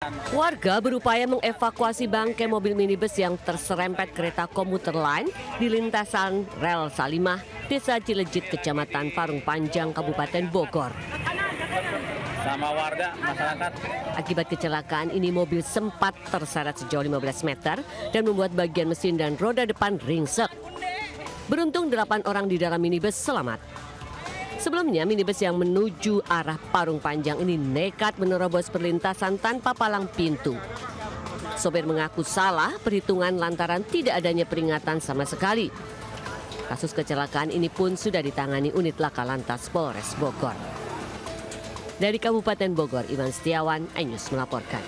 Warga berupaya mengevakuasi bangkai mobil minibus yang terserempet kereta komuter lain di lintasan rel Salimah, Desa Cilejit, Kecamatan Parung Panjang, Kabupaten Bogor. Sama warga, masyarakat. Akibat kecelakaan ini mobil sempat terseret sejauh 15 meter dan membuat bagian mesin dan roda depan ringsek. Beruntung 8 orang di dalam minibus selamat. Sebelumnya minibus yang menuju arah Parung Panjang ini nekat menerobos perlintasan tanpa palang pintu. Sopir mengaku salah perhitungan lantaran tidak adanya peringatan sama sekali. Kasus kecelakaan ini pun sudah ditangani unit Laka Lantas Polres Bogor. Dari Kabupaten Bogor, Iwan Setiawan, iNews melaporkan.